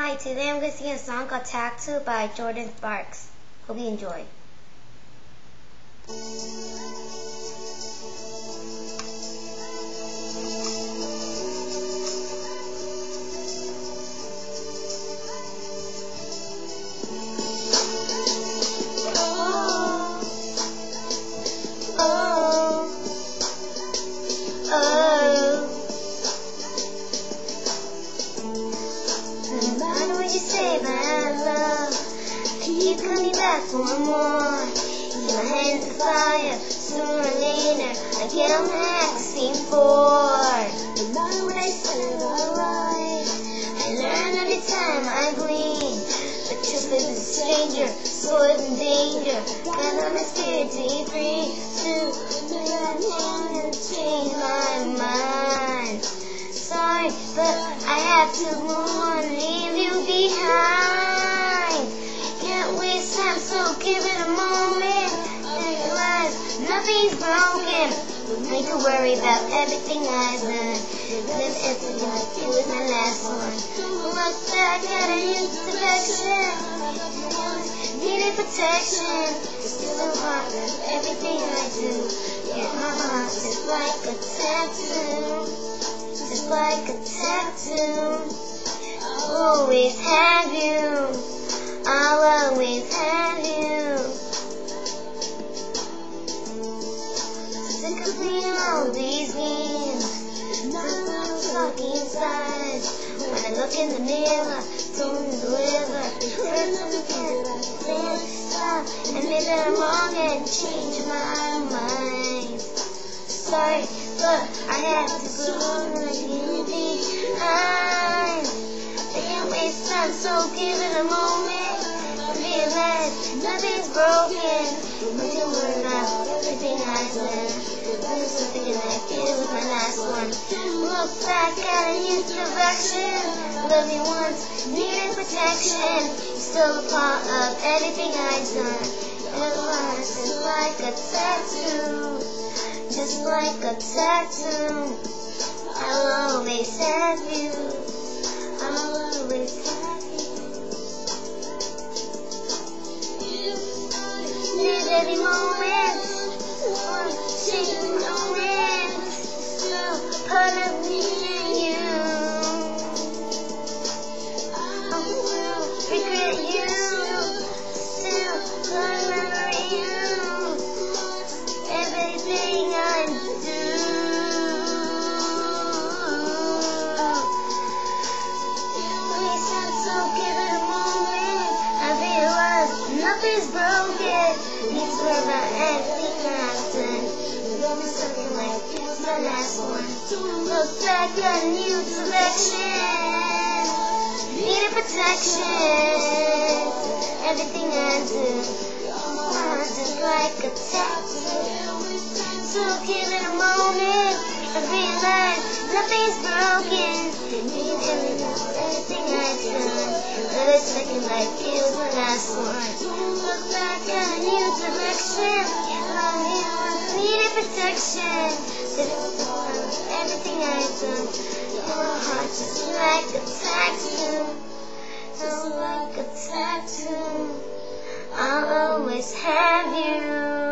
Hi, today I'm going to sing a song called Tattoo by Jordin Sparks. Hope you enjoy. No matter what you say about love, I keep coming back for more. Keep my hands to fire, sooner or later I get on that scene for. No matter what I said or write, I learn every time I bleed. The truth is a stranger, spoiled in danger. God, I'm a spirit to be free. To move and change my mind. Sorry, but I have to move on, leave you behind. Can't waste time, so give it a moment. Realize nothing's broken. Need to worry about everything I've done. Live instantly like it was my last one. Look back at a youth affection. Needed protection. Still a part of everything I do. Yeah, my heart is like a tattoo. Just like a tattoo. I'll always have you. I'll always have you. Sick of playing all these games. Not talking inside. When I look in the mirror, don't deliver. Turn up again, stop. Admit that I'm wrong and change my mind. Sorry, but I have to go like you behind. I can't waste time, so give it a moment. Realize nothing's broken. Don't you worry about everything I said. There's something like it was my last one. Look back at a youth direction. Love you once, needed protection. You're still a part of everything I've done. Your heart is like a tattoo. Just like a tattoo. I'll always have you. I'll always have you. Live every moment. Changing moments. Still part of me and you. I will regret you. Still remember you. Everything I do. Please time, so give it a moment. I realize nothing's broken. Need to worry about everything I've done. There'll be something like it's my last one. Look back at a new direction. Needed protection. Everything I do. Just like a tattoo. So give it a moment. I realize nothing's broken. Need everything I've done. But it's looking like it was my last one. Look back at a new direction. Needed protection. Everything I've done. Your heart just like a tattoo. Just like a tattoo. I'll always have you.